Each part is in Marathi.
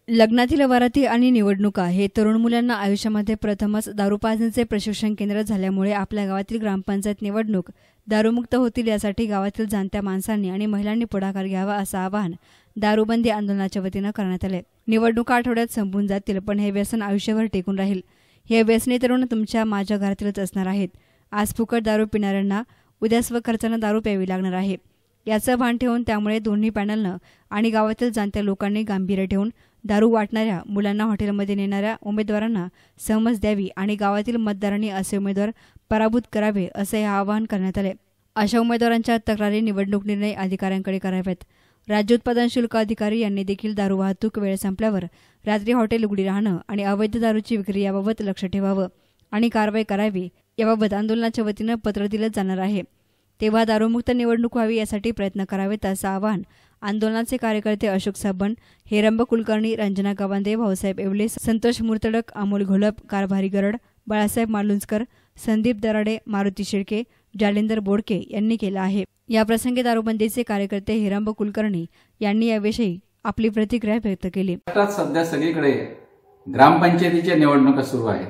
लग्नातील वराती आणि निवडणुका हे तरुण मुलांना आयुष्यामध्ये प्रथमच दारू पाजण्याचे प्रशिक्षण केंद्र झाल्यामुळे आपल्या गावातील ग्रामपंचायत निवडणूक दारूमुक्त होतील यासाठी गावातील जाणत्या माणसांनी आणि महिलांनी पुढाकार घ्यावा असं आवाहन दारूबंदी आंदोलनाच्या वतीनं करण्यात आले। निवडणुका आठवड्यात संपून जातील, पण हे व्यसन आयुष्यभर टिकून राहील। हे व्यसनी तरुण तुमच्या माझ्या घरातीलच असणार आहेत। आज फुकट दारू पिणाऱ्यांना उद्या स्वखर्चानं दारू प्यावी लागणार आहे। याचं भान ठेवून त्यामुळे दोन्ही पॅनलनं आणि गावातील जाणत्या लोकांनी गांभीर्य ठेवून दारू वाटणाऱ्या मुलांना हॉटेलमध्ये नेणाऱ्या उमेदवारांना समज द्यावी आणि गावातील मतदारांनी असे उमेदवार पराभूत करावे असे आवाहन करण्यात आले। अशा उमेदवारांच्या तक्रारी निवडणूक निर्णय अधिकाऱ्यांकडे कराव्यात। राज्य उत्पादन शुल्क अधिकारी यांनी देखील दारू वाहतूक वेळ संपल्यावर रात्री हॉटेल उघडी राहणं आणि अवैध दारूची विक्री याबाबत लक्ष ठेवावं आणि कारवाई करावी याबाबत आंदोलनाच्या वतीनं पत्र दिलं जाणार आहे। तेव्हा दारूमुक्त निवडणूक व्हावी यासाठी प्रयत्न करावेत असं आवाहन आंदोलनाचे कार्यकर्ते अशोक साबण, हेरंब कुलकर्णी, रंजना गवांदे, भाऊसाहेब येवले, संतोष मुर्तडक, अमोल घोलप, कारभारी गरड, बाळासाहेब मालुंजकर, संदीप दराडे, मारुती शिर्के, जालिंदर बोडके यांनी केलं आहे। याप्रसंगी दारूबंदीचे कार्यकर्ते हेरंब कुलकर्णी यांनी याविषयी आपली प्रतिक्रिया व्यक्त केली। सध्या सगळीकडे ग्रामपंचायतीच्या निवडणुका सुरू आहेत।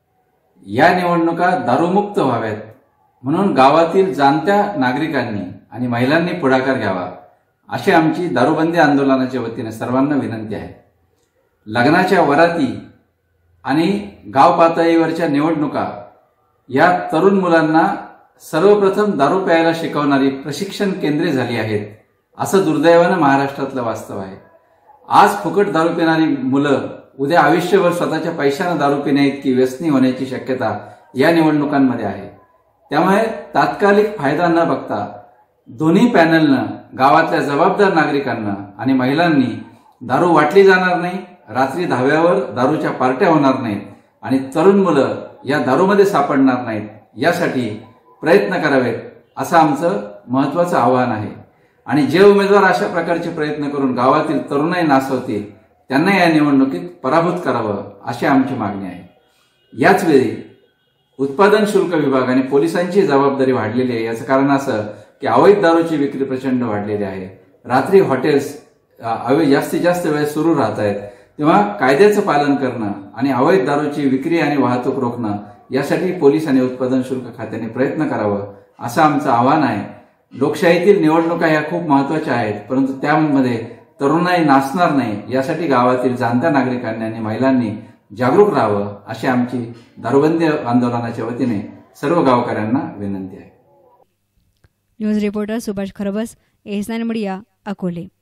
या निवडणुका दारूमुक्त व्हाव्यात म्हणून गावातील जाणत्या नागरिकांनी आणि महिलांनी पुढाकार घ्यावा अशी आमची दारूबंदी आंदोलनाच्या वतीने सर्वांना विनंती आहे। लग्नाच्या वराती आणि गाव पातळीवरच्या निवडणुका या तरुण मुलांना सर्वप्रथम दारू प्यायला शिकवणारी प्रशिक्षण केंद्रे झाली आहेत असं दुर्दैवानं महाराष्ट्रातलं वास्तव आहे। आज फुकट दारू पिणारी मुलं उद्या आयुष्यभर स्वतःच्या पैशानं दारू पिण्याइतकी व्यसनी होण्याची शक्यता या निवडणुकांमध्ये आहे। त्यामुळे तात्कालिक फायदा न बघता दोन्ही पॅनलनं गावातल्या जबाबदार नागरिकांना आणि महिलांनी दारू वाटली जाणार नाही, रात्री धाब्यावर दारूच्या पार्ट्या होणार नाहीत आणि तरुण मुलं या दारूमध्ये सापडणार नाहीत यासाठी प्रयत्न करावेत असं आमचं महत्त्वाचं आवाहन आहे। आणि जे उमेदवार अशा प्रकारचे प्रयत्न करून गावातील तरुणाई नासवतील त्यांना या निवडणुकीत पराभूत करावं अशी आमची मागणी आहे। याच वेळी उत्पादन शुल्क विभाग आणि पोलिसांची जबाबदारी वाढलेली आहे। याचं कारण असं की अवैध दारूची विक्री प्रचंड वाढलेली आहे। रात्री हॉटेल्स जास्तीत जास्त वेळ सुरू राहत आहेत, तेव्हा कायद्याचं पालन करणं आणि अवैध दारूची विक्री आणि वाहतूक रोखणं यासाठी पोलीस आणि उत्पादन शुल्क खात्याने प्रयत्न करावं असं आमचं आवाहन आहे। लोकशाहीतील निवडणुका ह्या खूप महत्त्वाच्या आहेत, परंतु त्यामध्ये तरुणाई नाचणार नाही यासाठी गावातील जाणत्या नागरिकांनी आणि महिलांनी जागरूक राहावं अशी आमची दारूबंदी आंदोलनाच्या वतीने सर्व गावकऱ्यांना विनंती आहे। न्यूज रिपोर्टर सुभाष खरबस, एस9 मीडिया, अकोले।